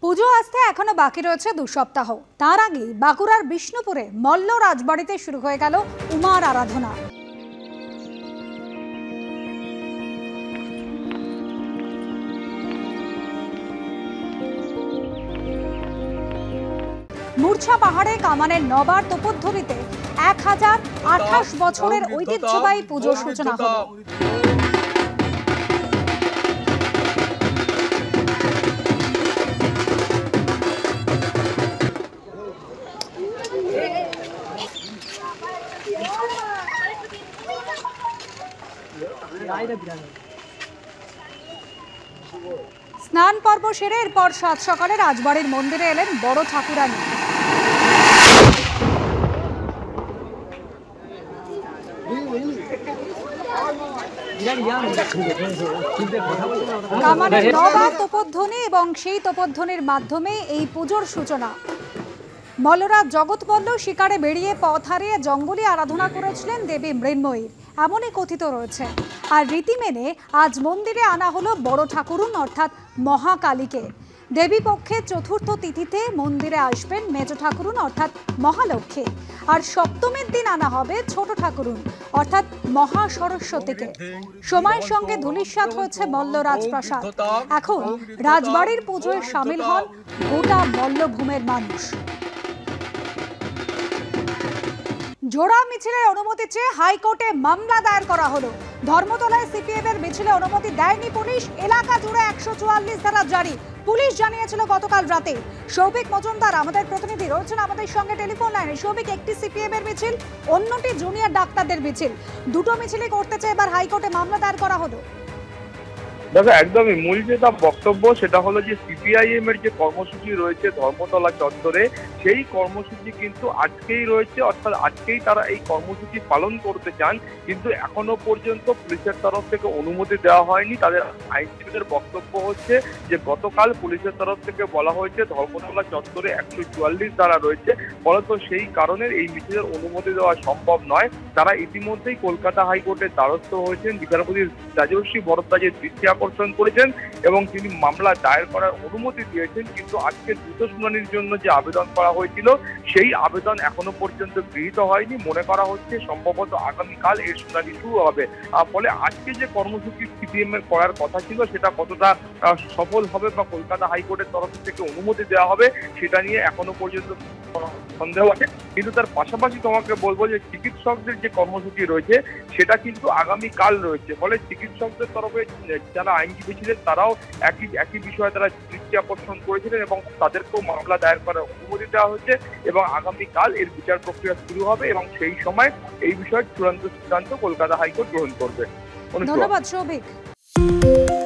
পুজো আসতে এখনো বাকি রয়েছে 2 সপ্তাহ। তার আগে বাঁকুড়ার বিষ্ণুপুরে মল্ল রাজবাড়িতে শুরু হয়ে গেল উমার আরাধনা। মূর্ছা পাহাড়ে কামানের নবার তপোধনীতে 1028 বছরের ঐতিহ্যবাহী পুজোর সূচনা হলো। স্নান পর্ব সেরে এরপর সাত সকালে রাজবাড়ির মন্দিরে এলেন বড় ঠাকুরানী। কামানের নবার তপোধনী এবং সেই তপোধনীর মাধ্যমে এই পুজোর সূচনা। মল্লরাজ জগৎবল্ল শিকারে বেরিয়ে পথ হারিয়ে জঙ্গলে আরাধনা করেছিলেন দেবী মৃন্ময়ীর, এমনই কথিত রয়েছে। আর রীতি মেনে আজ মন্দিরে আনা হলো বড় ঠাকুরুন অর্থাৎ মহাকালীকে। দেবী পক্ষে চতুর্থ তিথিতে মন্দিরে আসবেন মেজ ঠাকুরুন অর্থাৎ মহালক্ষ্মী, আর সপ্তমীর দিন আনা হবে ছোট ঠাকুরুন অর্থাৎ মহা সরস্বতীকে। সময়ের সঙ্গে ধূলিসাৎ হয়েছে মল্ল রাজপ্রাসাদ। এখন রাজবাড়ির পুজোয় সামিল হন গোটা মল্লভূমের মানুষ। জোড়া মিছিলের অনুমতি চেয়ে হাইকোর্টে মামলা দায়ের করা হলো। ধর্মতলায় সিপিএম এর মিছিলে অনুমতি দেয়নি পুলিশ, এলাকা জুড়ে 144 ধারা জারি। পুলিশ জানিয়েছিল গতকাল রাতে। সৌভিক মজুমদার আমাদের প্রতিনিধি রয়েছেন আমাদের সঙ্গে টেলিফোন লাইনে। সৌভিক, একটি সিপিএম এর মিছিল, অন্যটি জুনিয়র ডাক্তারদের মিছিল, দুটো মিছিলই করতে চেয়ে এবার হাইকোর্টে মামলা দায়ের করা হলো। দেখো, একদমই মূল যেটা বক্তব্য সেটা হলো যে সিপিআইএম এর যে কর্মসূচি রয়েছে ধর্মতলা চত্বরে, সেই কর্মসূচি কিন্তু আজকেই রয়েছে, অর্থাৎ আজকেই তারা এই কর্মসূচি পালন করতে চান, কিন্তু এখনো পর্যন্ত পুলিশের তরফ থেকে অনুমতি দেওয়া হয়নি। তাদের আইনজীবীদের বক্তব্য হচ্ছে যে গতকাল পুলিশের তরফ থেকে বলা হয়েছে ধর্মতলা চত্বরে 144 ধারা রয়েছে, ফলত সেই কারণে এই মিছিলের অনুমতি দেওয়া সম্ভব নয়। তারা ইতিমধ্যেই কলকাতা হাইকোর্টের দ্বারস্থ হয়েছেন, বিচারপতি রাজর্ষি ভরদ্বাজের দৃষ্টি আকর্ষণ করেছেন এবং তিনি মামলা দায়ের করার অনুমতি দিয়েছেন। কিন্তু আজকে দ্রুত শুনানির জন্য যে আবেদন করা হয়েছিল সেই আবেদন এখনো পর্যন্ত গৃহীত হয়নি। মনে করা হচ্ছে সম্ভবত আগামীকাল এর শুনানি শুরু হবে। ফলে আজকে যে কর্মসূচি সিপিএম এর করার কথা ছিল সেটা কতটা সফল হবে বা কলকাতা হাইকোর্টের তরফ থেকে অনুমতি দেওয়া হবে সেটা নিয়ে এখনো পর্যন্ত সন্দেহ আছে। কিন্তু তার পাশাপাশি তোমাকে বলবো যে চিকিৎসকদের যে কর্মসূচি রয়েছে সেটা কিন্তু আগামীকাল রয়েছে। ফলে চিকিৎসকদের তরফে যারা আইনজীবী ছিলেন তারাও একই বিষয়ে তারা দৃষ্টি আকর্ষণ করেছিলেন এবং তাদেরকেও মামলা দায়ের করার অনুমতি দেওয়া হয়েছে এবং আগামীকাল এর বিচার প্রক্রিয়া শুরু হবে এবং সেই সময় এই বিষয়ে চূড়ান্ত সিদ্ধান্ত কলকাতা হাইকোর্ট গ্রহণ করবে। ধন্যবাদ সৌভিক।